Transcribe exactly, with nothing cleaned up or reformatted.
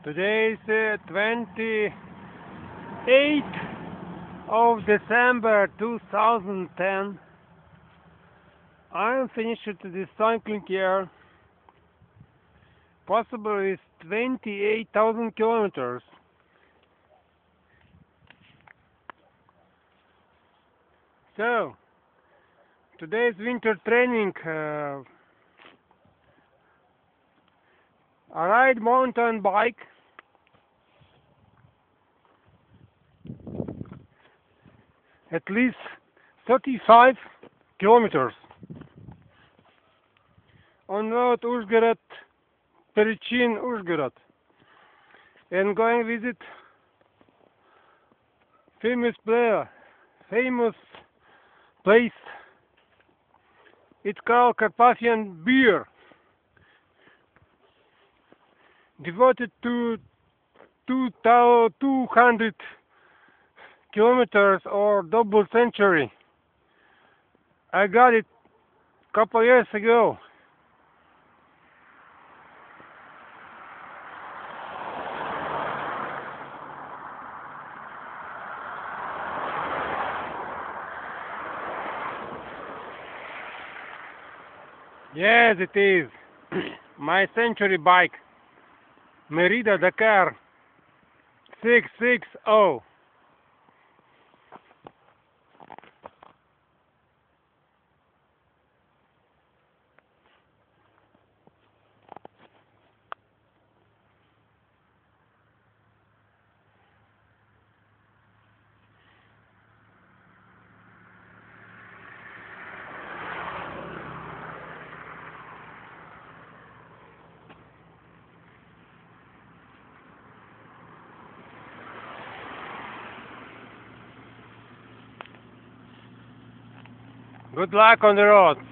Today is uh, twenty-eighth of December two thousand ten. I am finished the cycling year. Possibly is twenty-eight thousand kilometers. So, today's winter training. Uh, I ride mountain bike. At least thirty-five kilometers on road Uzhgorod, Perichin, Uzhgorod, and going visit famous player, famous place. It's called Carpathian beer, devoted to two hundred kilometers or double century. I got it a couple years ago. Yes, it is. My century bike, Merida Dakkar six six zero. Good luck on the road.